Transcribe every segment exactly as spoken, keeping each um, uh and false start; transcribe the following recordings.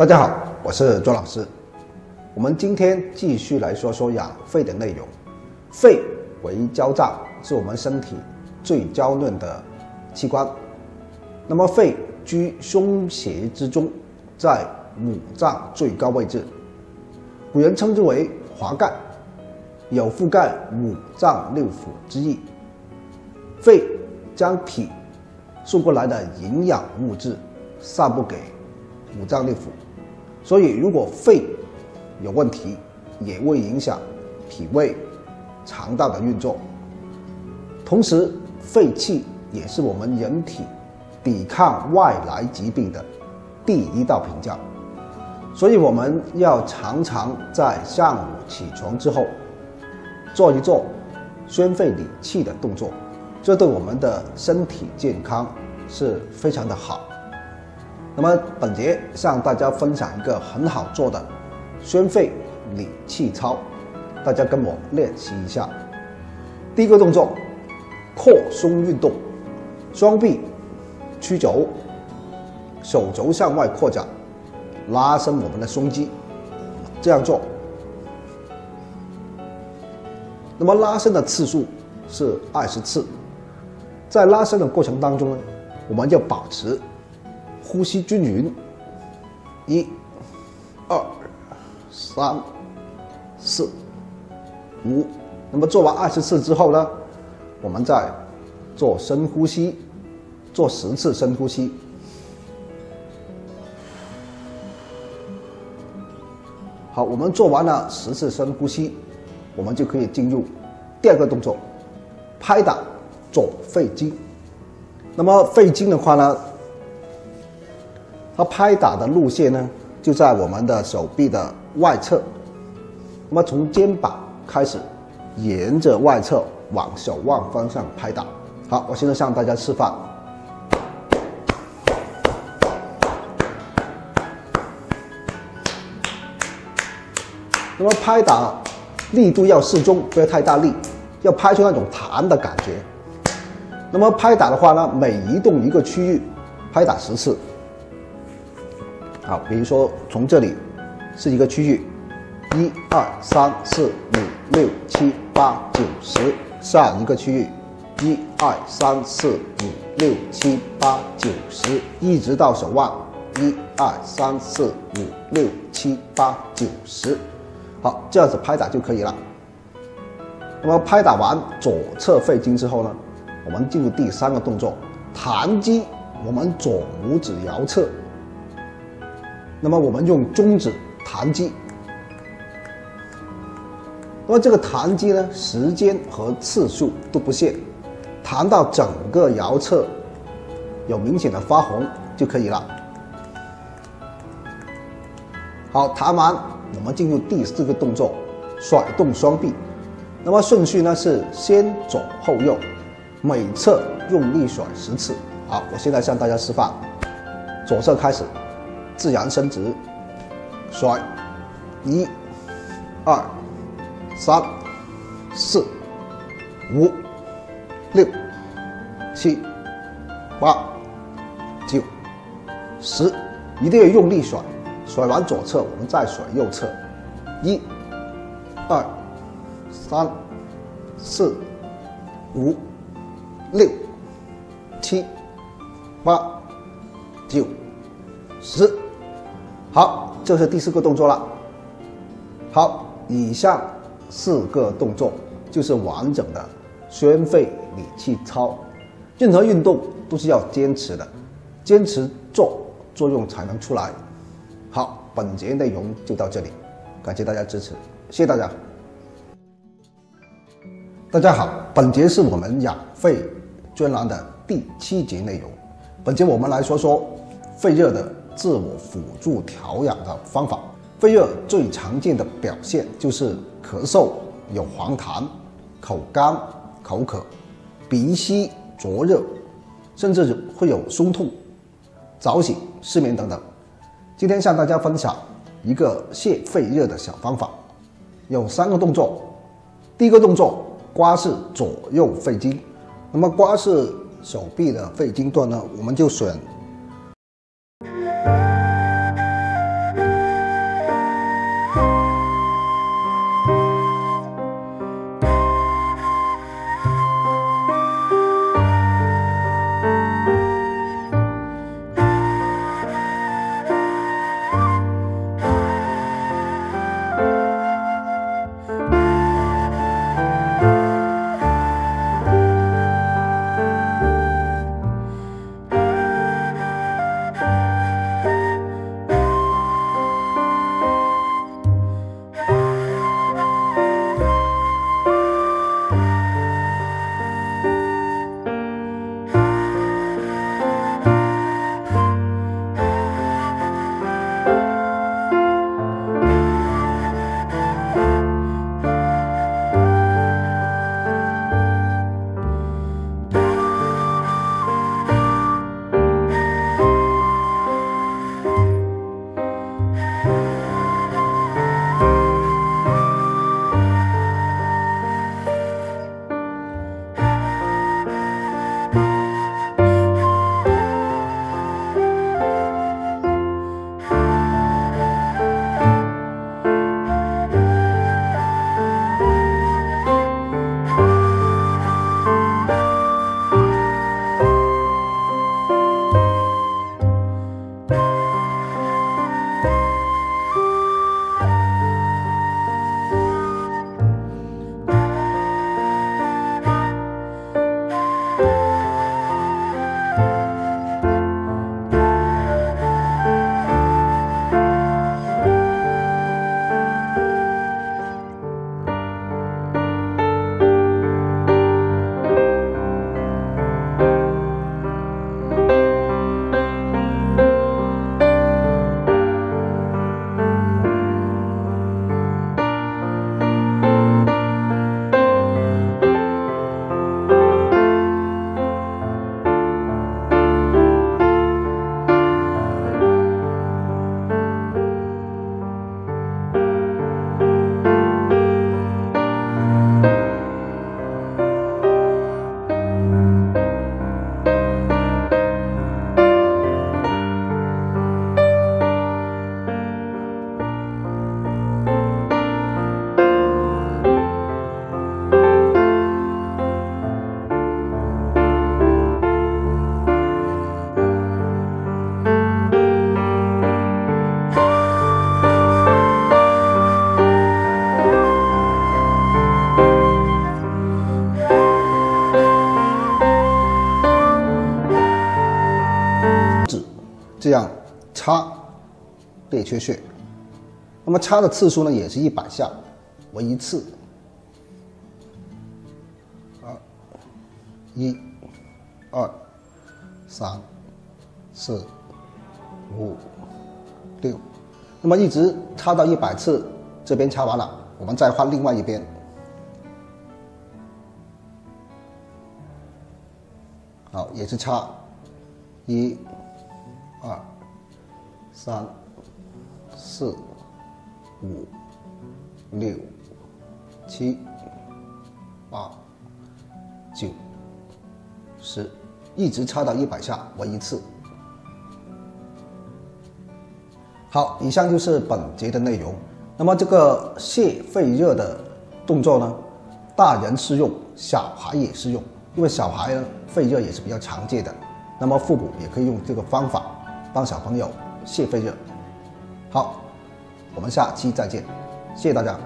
大家好，我是周老师。我们今天继续来说说养肺的内容。肺为娇脏，是我们身体最娇嫩的器官。那么肺居胸胁之中，在五脏最高位置，古人称之为华盖，有覆盖五脏六腑之意。肺将体送过来的营养物质散布给五脏六腑，所以如果肺有问题，也会影响脾胃、肠道的运作。同时，肺气也是我们人体抵抗外来疾病的第一道屏障，所以我们要常常在上午起床之后做一做宣肺理气的动作，这对我们的身体健康是非常的好。那么本节向大家分享一个很好做的宣肺理气操，大家跟我练习一下。第一个动作，扩胸运动，双臂曲肘，手肘向外扩展，拉伸我们的胸肌，这样做。那么拉伸的次数是二十次。在拉伸的过程当中呢，我们要保持呼吸均匀，一、二、三、四、五。那么做完二十次之后呢，我们再做深呼吸，做十次深呼吸。好，我们做完了十次深呼吸，我们就可以进入第二个动作，拍打左肺经。那么肺经的话呢，它拍打的路线呢，就在我们的手臂的外侧。那么从肩膀开始，沿着外侧往手腕方向拍打。好，我现在向大家示范。那么拍打力度要适中，不要太大力，要拍出那种弹的感觉。那么拍打的话呢，每移动一个区域，拍打十次。好，比如说从这里是一个区域，一二三四五六七八九十，下一个区域，一二三四五六七八九十，一直到手腕，一二三四五六七八九十。好，这样子拍打就可以了。那么拍打完左侧肺经之后呢，我们进入第三个动作，弹击我们左拇指遥侧。那么我们用中指弹击。那么这个弹击呢，时间和次数都不限，弹到整个遥侧有明显的发红就可以了。好，弹完我们进入第四个动作，甩动双臂。那么顺序呢是先左后右，每侧用力甩十次。好，我现在向大家示范，左侧开始，自然伸直，甩，一、二、三、四、五、六、七、八、九、十，一定要用力甩。甩完左侧，我们再甩右侧，一、二、三、四、五、六、七、八、九、十。好，这是第四个动作了。好，以上四个动作就是完整的宣肺理气操。任何运动都是要坚持的，坚持做，作用才能出来。好，本节内容就到这里，感谢大家支持，谢谢大家。大家好，本节是我们养肺专栏的第七节内容。本节我们来说说肺热的自我辅助调养的方法。肺热最常见的表现就是咳嗽、有黄痰、口干、口渴、鼻息灼热，甚至会有胸痛、早醒、失眠等等。今天向大家分享一个泄肺热的小方法，有三个动作。第一个动作，刮拭左右肺经。那么刮拭手臂的肺经段呢，我们就选擦列缺穴。那么擦的次数呢，也是一百下为一次。啊，一、二、三、四、五、六，那么一直擦到一百次，这边擦完了，我们再换另外一边。好，也是擦，一、二、三、四、五、六、七、八、九、十，一直擦到一百下为一次。好，以上就是本节的内容。那么这个泻肺热的动作呢，大人适用，小孩也适用，因为小孩呢肺热也是比较常见的。那么父母也可以用这个方法帮小朋友泻肺热。好，我们下期再见，谢谢大家。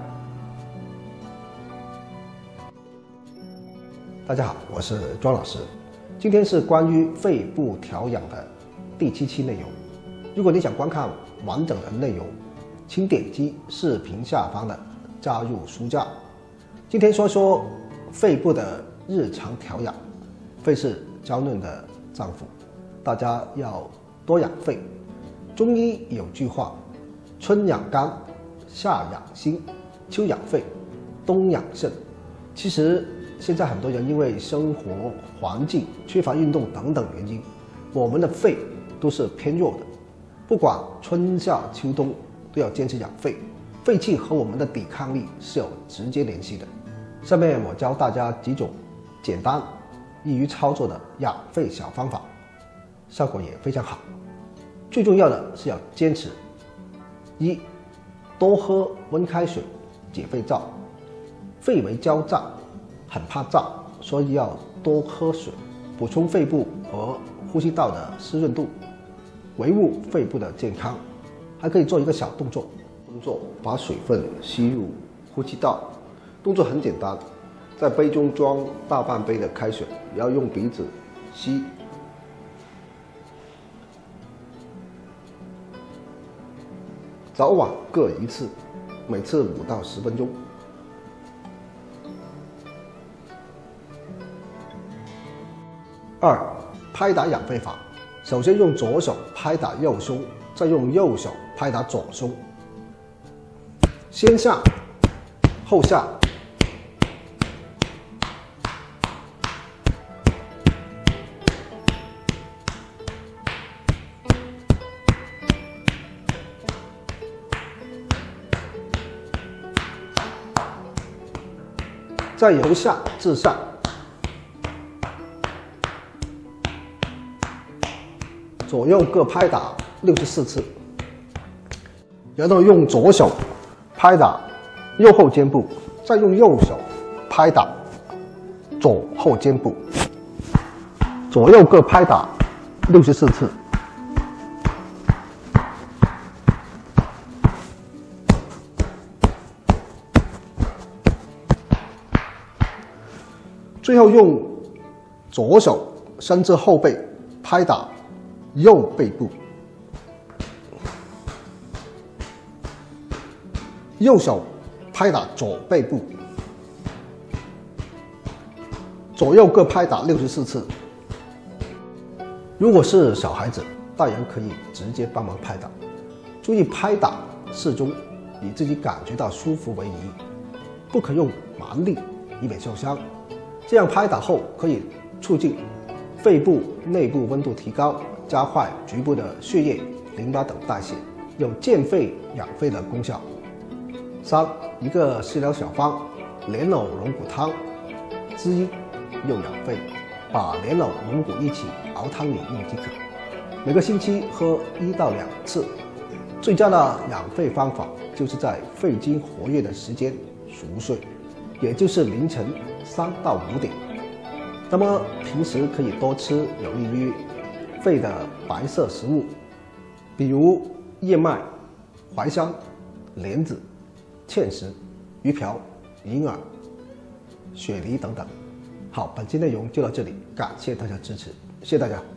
大家好，我是庄老师，今天是关于肺部调养的第七期内容。如果你想观看完整的内容，请点击视频下方的加入书架。今天说说肺部的日常调养。肺是娇嫩的脏腑，大家要多养肺。中医有句话，春养肝，夏养心，秋养肺，冬养肾。其实现在很多人因为生活环境缺乏运动等等原因，我们的肺都是偏弱的。不管春夏秋冬，都要坚持养肺。肺气和我们的抵抗力是有直接联系的。下面我教大家几种简单易于操作的养肺小方法，效果也非常好。最重要的是要坚持。一、多喝温开水，解肺燥。肺为焦脏，很怕燥，所以要多喝水，补充肺部和呼吸道的湿润度，维护肺部的健康。还可以做一个小动作，动作把水分吸入呼气道。动作很简单，在杯中装大半杯的开水，要用鼻子吸，早晚各一次，每次五到十分钟。二、拍打养肺法。首先用左手拍打右胸，再用右手拍打左胸，先上后下，再由下至上，左右各拍打六十四次，然后用左手拍打右后肩部，再用右手拍打左后肩部，左右各拍打六十四次。最后用左手伸至后背拍打右背部，右手拍打左背部，左右各拍打六十四次。如果是小孩子，大人可以直接帮忙拍打，注意拍打适中，以自己感觉到舒服为宜，不可用蛮力，以免受伤。这样拍打后可以促进肺部内部温度提高，加快局部的血液、淋巴等代谢，有健肺养肺的功效。三、一个食疗小方，莲藕龙骨汤，滋阴又养肺，把莲藕、龙骨一起熬汤里用即可。每个星期喝一到两次。最佳的养肺方法就是在肺经活跃的时间熟睡，也就是凌晨三到五点。那么平时可以多吃有利于肺的白色食物，比如燕麦、淮山、莲子、芡实、鱼鳔、银耳、雪梨等等。好，本期内容就到这里，感谢大家支持，谢谢大家。